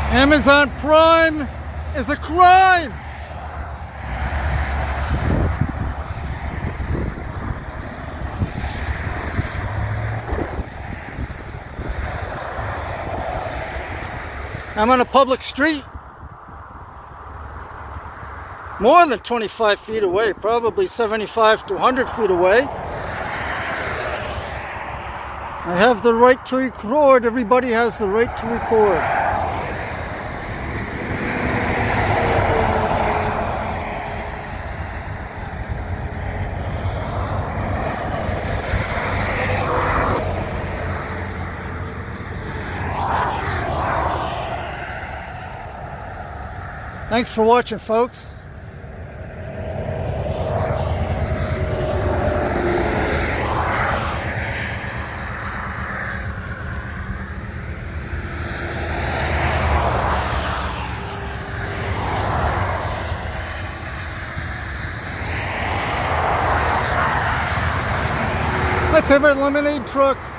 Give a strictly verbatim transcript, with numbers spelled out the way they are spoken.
Amazon Prime is a crime. I'm on a public street, more than twenty-five feet away, probably seventy-five to one hundred feet away. I have the right to record. Everybody has the right to record. Thanks for watching, folks. My favorite lemonade truck.